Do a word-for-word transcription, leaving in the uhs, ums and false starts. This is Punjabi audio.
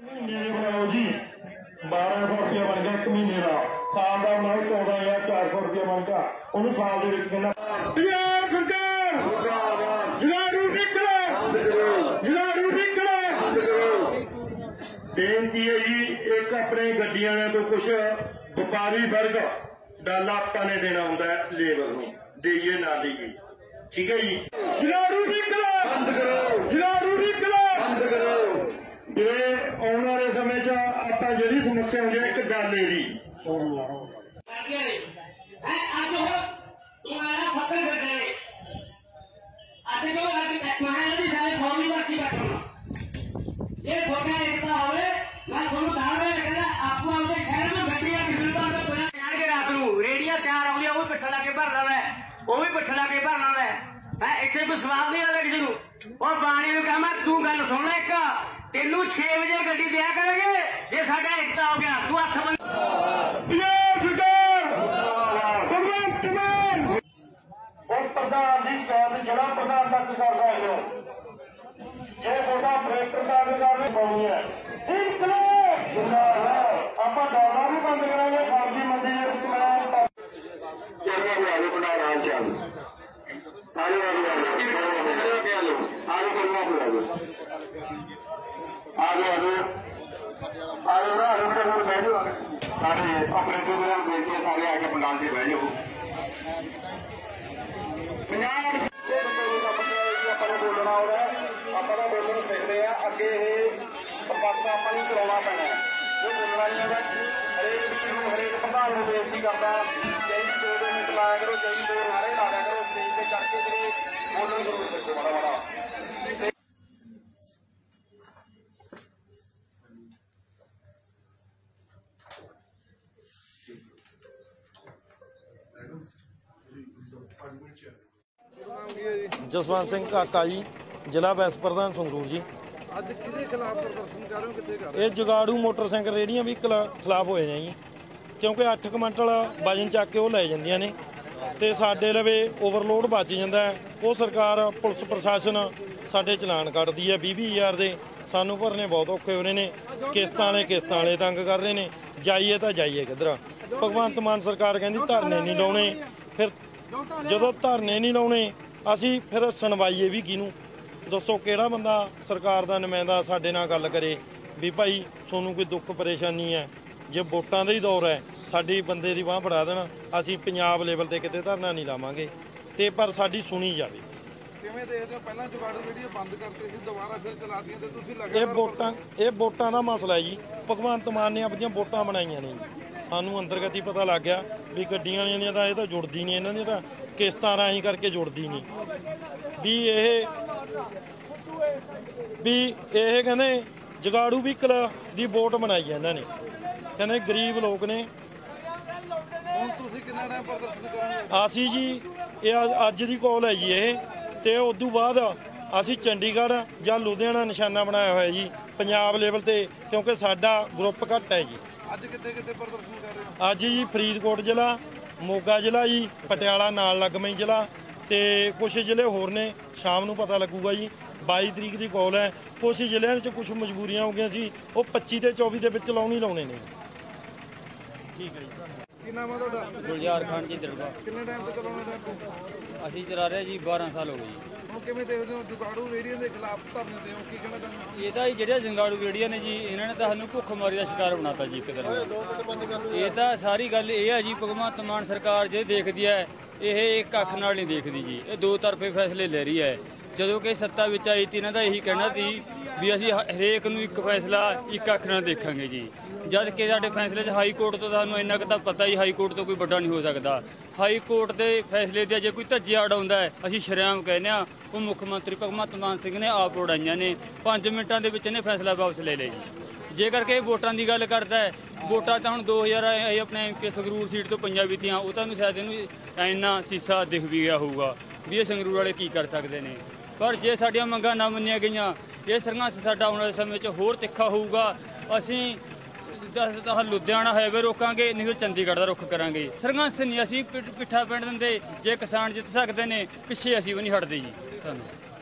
जी बारह सौ रुपया बन गया एक महीने का, साल का बनाओ चौदह हजार चार सौ रुपया बन गया, उन्होंने साल के विच कहना पंजाब सरकार जगाड़ू निकले जगाड़ू निकले। बेनती है जी, एक अपने गड्डियां तो कुछ व्यापारी वर्ग डल आपने देना होंगे लेबर को, देइए ना देइए, ठीक है जी। जगाड़ू निकले जगाड़ू निकले। ये आने वाले समय च आप जी समस्या होगी एक गल है जी रेडिया तैयार आउंदी वो पिट्ठा ला के भरना वै, वो भी पिट्ठा ला के भरना वै। इतने कोई सवाल नहीं आता किसी को। बाणी ने कहा मैं तू गल सुन ले, एक तेनू छे बजे गड्डी दिया करेंगे जे साडा एकता हो गया, तू हथ बन भगवंत मान और प्रधान की शिकायत जिला प्रधान तक कर सकते हो, जे छोटा ब्रेकर का अधिकार पानी है आप डॉलर भी बंद करेंगे। सब्जी मंडी ऑपरेटर बेनती सारे आके पंडाल से बह जाओ। अपने बोलना हो रहा है, अपना बोलने सीखते हैं अगे पासा अपन चलाना पैना है, वो बोलना नहीं है। हरेक चीज हरेक प्रधान को बेनती करता कई दो दो मिनट लाया करो, कई दो नारे ला दिया करो, स्टेज से चढ़ के बोलने जरूर सकते बड़ा बड़ा। जसवंत सिंह काका जी, जिला वाइस प्रधान संगरूर जी। ਅੱਜ ਕਿਹਦੇ ਖਿਲਾਫ ਪ੍ਰਦਰਸ਼ਨ ਕਰ ਰਹੇ ਹੋ, ਕਿੱਥੇ ਕਰ ਰਹੇ ਇਹ ਜਗਾੜੂ ਮੋਟਰਸਾਈਕਲ ਰੇਹੜੀਆਂ ਵੀ ਖਿਲਾਫ ਹੋਏ ਨੇ ਜੀ, ਕਿਉਂਕਿ ਅੱਠ ਕੁਇੰਟਲ ਵਜਨ ਚੱਕ ਕੇ ਉਹ ਲੈ ਜਾਂਦੀਆਂ ਨੇ ਤੇ ਸਾਡੇ ਲਵੇ ਓਵਰਲੋਡ ਬਚ ਜਾਂਦਾ। ਉਹ ਸਰਕਾਰ ਪੁਲਿਸ ਪ੍ਰਸ਼ਾਸਨ ਸਾਡੇ ਚਲਾਨ ਕੱਟਦੀ ਹੈ ਵੀਹ ਵੀਹ ਹਜ਼ਾਰ ਦੇ, ਸਾਨੂੰ ਭਰਨੇ ਬਹੁਤ ਔਖੇ ਹੋ ਰਹੇ ਨੇ। ਕਿਸ਼ਤਾਂ ਵਾਲੇ ਕਿਸ਼ਤਾਂ ਵਾਲੇ ਤੰਗ ਕਰ ਰਹੇ ਨੇ, ਜਾਈਏ ਤਾਂ ਜਾਈਏ ਕਿੱਧਰ। ਭਗਵੰਤ ਮਾਨ ਸਰਕਾਰ ਕਹਿੰਦੀ ਧਰਨੇ ਨਹੀਂ ਲਾਉਣੇ, ਫਿਰ ਜਦੋਂ ਧਰਨੇ ਨਹੀਂ ਲਾਉਣੇ ਅਸੀਂ ਫਿਰ ਸੁਣਵਾਈਏ ਵੀ ਕਿਹਨੂੰ ਦੱਸੋ? ਕਿਹੜਾ ਬੰਦਾ ਸਰਕਾਰ ਦਾ ਨੁਮਾਇੰਦਾ ਸਾਡੇ ਨਾਲ ਗੱਲ ਕਰੇ ਵੀ ਭਾਈ ਤੁਹਾਨੂੰ ਕੋਈ ਦੁੱਖ ਪਰੇਸ਼ਾਨੀ ਹੈ? ਜੇ ਵੋਟਾਂ ਦਾ ਹੀ ਦੌਰ ਹੈ ਸਾਡੀ ਬੰਦੇ ਦੀ ਬਾਂਹ ਫੜਾ ਦੇਣ, ਅਸੀਂ ਪੰਜਾਬ ਲੈਵਲ ਤੇ ਕਿਤੇ ਧਰਨਾ ਨਹੀਂ ਲਾਵਾਂਗੇ ਤੇ ਪਰ ਸਾਡੀ ਸੁਣੀ ਜਾਵੇ। ਕਿਵੇਂ ਦੇਖਦੇ ਹੋ? ਪਹਿਲਾਂ ਜੁਗਾੜੂ ਰੇਹੜੀਆਂ ਬੰਦ ਕਰਤੇ ਸੀ, ਦੁਬਾਰਾ ਫਿਰ ਚਲਾ ਦਿੱਤੀਆਂ ਤੇ ਤੁਸੀਂ ਲਗਾਤਾਰ ਇਹ ਵੋਟਾਂ ਇਹ ਵੋਟਾਂ ਦਾ ਮਸਲਾ ਹੈ ਜੀ। ਭਗਵੰਤ ਮਾਨ ਨੇ ਆਪਣੀਆਂ ਵੋਟਾਂ ਬਣਾਈਆਂ ਨੇ, ਸਾਨੂੰ ਅੰਦਰਗਤੀ ਪਤਾ ਲੱਗ ਗਿਆ ਵੀ ਗੱਡੀਆਂ ਵਾਲੀਆਂ ਦੀਆਂ ਤਾਂ ਇਹ ਤਾਂ ਜੁੜਦੀ ਨਹੀਂ, ਇਹਨਾਂ ਦੀਆਂ ਤਾਂ ਕਿਸ਼ਤਾਂ ਰਾਹੀਂ ਕਰਕੇ ਜੁੜਦੀ ਨਹੀਂ। ਵੀ ਇਹ ਵੀ ਇਹ ਕਹਿੰਦੇ ਜਗਾੜੂ ਵਹੀਕਲ ਦੀ ਵੋਟ ਬਣਾਈ ਹੈ ਇਹਨਾਂ ਨੇ, ਕਹਿੰਦੇ ਗਰੀਬ ਲੋਕ ਨੇ। ਹੁਣ ਤੁਸੀਂ ਕਿੰਨਾ ਟਾਈਮ ਪ੍ਰਦਰਸ਼ਨ ਕਰੋਗੇ? ਅਸੀਂ ਜੀ ਇਹ ਅੱਜ ਦੀ ਕਾਲ ਹੈ ਜੀ ਇਹ, ਤੇ ਉਸ ਤੋਂ ਬਾਅਦ ਅਸੀਂ ਚੰਡੀਗੜ੍ਹ ਜਾਂ ਲੁਧਿਆਣਾ ਨਿਸ਼ਾਨਾ ਬਣਾਇਆ ਹੋਇਆ ਜੀ ਪੰਜਾਬ ਲੈਵਲ ਤੇ, ਕਿਉਂਕਿ ਸਾਡਾ ਗਰੁੱਪ ਘੱਟ ਹੈ ਜੀ। ਅੱਜ ਕਿੱਥੇ ਕਿੱਥੇ ਪ੍ਰਦਰਸ਼ਨ ਕਰ ਰਹੇ ਹੋ? ਅੱਜ ਜੀ ਫਰੀਦਕੋਟ ਜ਼ਿਲ੍ਹਾ, ਮੋਗਾ ਜ਼ਿਲ੍ਹਾ ਜੀ, ਪਟਿਆਲਾ ਨਾਲ ਲੱਗਵੇਂ ਜ਼ਿਲ੍ਹਾ ਤੇ ਕੁਝ ਜ਼ਿਲ੍ਹੇ ਹੋਰ ਨੇ, ਸ਼ਾਮ ਨੂੰ ਪਤਾ ਲੱਗੂਗਾ ਜੀ। ਬਾਈ ਤਰੀਕ ਦੀ ਕਾਲ ਹੈ। ਕੁਝ ਜ਼ਿਲ੍ਹਿਆਂ ਵਿੱਚ ਕੁਝ ਮਜਬੂਰੀਆਂ ਹੋ ਗਈਆਂ ਸੀ, ਉਹ ਪੱਚੀ ਤੇ ਚੌਵੀ ਦੇ ਵਿੱਚ ਲਾਉਣੀ ਲਾਉਣੇ ਨੇ। ਠੀਕ ਹੈ ਜੀ। ਕੀ ਨਾਮ ਹੈ ਤੁਹਾਡਾ? ਗੁਲਜ਼ਾਰ ਖਾਨ ਜੀ ਦਰਬਾਰ। ਕਿੰਨੇ ਟਾਈਮ ਤੋਂ ਚਲਾਉਣਾ ਟੈਂਪੂ? ਅਸੀਂ ਚਲਾ ਰਹੇ ਜੀ ਬਾਰਾਂ ਸਾਲ ਹੋ ਗਏ ਜੀ। ਹੁਣ ਕਿਵੇਂ ਦੇਖਦੇ ਹੋ ਜੁਗਾੜੂ ਰੇਹੜੀਆਂ ਦੇ ਖਿਲਾਫ ਧਰਨੇ ਦੇ ਹੋ, ਕੀ ਕਹਿਣਾ ਚਾਹੁੰਦੇ? ਇਹ ਤਾਂ ਜਿਹੜੇ ਜੰਗਾੜੂ ਰੇਹੜੀਆਂ ਨੇ ਜੀ, ਇਹਨਾਂ ਨੇ ਤਾਂ ਸਾਨੂੰ ਭੁੱਖਮਰੀ ਦਾ ਸ਼ਿਕਾਰ ਬਣਾਤਾ ਜੀ ਇੱਕ ਤਰ੍ਹਾਂ ਦਾ। ਇਹ ਤਾਂ ਸਾਰੀ ਗੱਲ ਇਹ ਹੈ ਜੀ, ਭਗਵੰਤ ਮਾਨ ਸਰਕਾਰ ਜੇ ਦੇਖਦੀ ਹੈ ਇਹ ਇੱਕ ਅੱਖ ਨਾਲ ਨਹੀਂ ਦੇਖਦੀ ਜੀ, ਇਹ ਦੋ ਤਰਫੇ ਫੈਸਲੇ ਲੈ ਰਹੀ ਹੈ। ਜਦੋਂ ਕਿ ਸੱਤਾ ਵਿੱਚ ਆਈ ਤੀ ਇਹਨਾਂ ਦਾ ਇਹੀ ਕਹਿਣਾ ਸੀ ਵੀ ਅਸੀਂ ਹਰੇਕ ਨੂੰ ਇੱਕ ਫੈਸਲਾ ਇੱਕ ਅੱਖ ਨਾਲ ਦੇਖਾਂਗੇ ਜੀ, ਜਦ ਕਿ ਸਾਡੇ ਫੈਸਲੇ 'ਚ ਹਾਈ ਕੋਰਟ ਤੋਂ ਤੁਹਾਨੂੰ ਇੰਨਾ ਕੁ ਤਾਂ ਪਤਾ ਹੀ, ਹਾਈ ਕੋਰਟ ਤੋਂ ਕੋਈ ਵੱਡਾ ਨਹੀਂ ਹੋ ਸਕਦਾ। ਹਾਈ ਕੋਰਟ ਦੇ ਫੈਸਲੇ ਦੇ ਜੇ ਕੋਈ ਧੱਜੀਆ ਉਡਾਉਂਦਾ ਹੈ, ਅਸੀਂ ਸ਼ਰੇਆਮ ਕਹਿੰਦੇ ਹਾਂ ਉਹ ਮੁੱਖ ਮੰਤਰੀ ਭਗਵੰਤ ਮਾਨ ਸਿੰਘ ਨੇ ਆਪ ਉਡਾਈਆਂ ਨੇ। ਪੰਜ ਮਿੰਟਾਂ ਦੇ ਵਿੱਚ ਇਹਨੇ ਫੈਸਲਾ ਵਾਪਸ ਲੈ ਲਿਆ ਜੀ। ਜੇਕਰ ਕਿ ਵੋਟਾਂ ਦੀ ਗੱਲ ਕਰਦਾ ਹੈ, ਵੋਟਾਂ ਤਾਂ ਹੁਣ ਦੋ ਹਜ਼ਾਰ ਆਪਣੇ ਐਮ ਪੀ ਸੰਗਰੂਰ ਸੀਟ ਤੋਂ ਪੰਜਾਂ ਬੀਤੀਆਂ, ਉਹ ਤੁਹਾਨੂੰ ਸ਼ਾਇਦ ਇਹਨੂੰ ਇੰਨਾ ਸੀਸਾ ਦਿਖ ਵੀ ਗਿਆ ਹੋਊਗਾ ਵੀ ਇਹ ਸੰਗਰੂਰ ਵਾਲੇ ਕੀ ਕਰ ਸਕਦੇ ਨੇ। ਪਰ ਜੇ ਸਾਡੀਆਂ ਮੰਗਾਂ ਨਾ ਮੰਨੀਆਂ ਗਈਆਂ, ਇਹ ਸੰਘਰਸ਼ ਸਾਡਾ ਆਉਣ ਵਾਲੇ ਸਮੇਂ 'ਚ ਹੋਰ ਤਿੱਖਾ ਹੋਊਗਾ। ਅਸੀਂ ਲੁਧਿਆਣਾ ਹਾਈਵੇ ਰੋਕਾਂਗੇ, ਨਹੀਂ ਤਾਂ ਚੰਡੀਗੜ੍ਹ ਦਾ ਰੁੱਖ ਕਰਾਂਗੇ। ਸੰਘਰਸ਼ ਨਹੀਂ ਅਸੀਂ ਪਿੱਠਾ ਪਿੰਡ ਦਿੰਦੇ। ਜੇ ਕਿਸਾਨ ਜਿੱਤ ਸਕਦੇ ਨੇ, ਪਿੱਛੇ ਅਸੀਂ ਵੀ ਨਹੀਂ ਹਟਦੇ ਜੀ। ਧੰਨਵਾਦ।